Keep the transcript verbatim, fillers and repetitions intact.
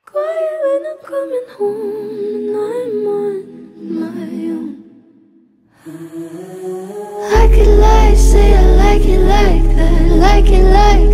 quiet when I'm coming home and I'm on my own. I could lie, say I like it like that, like it like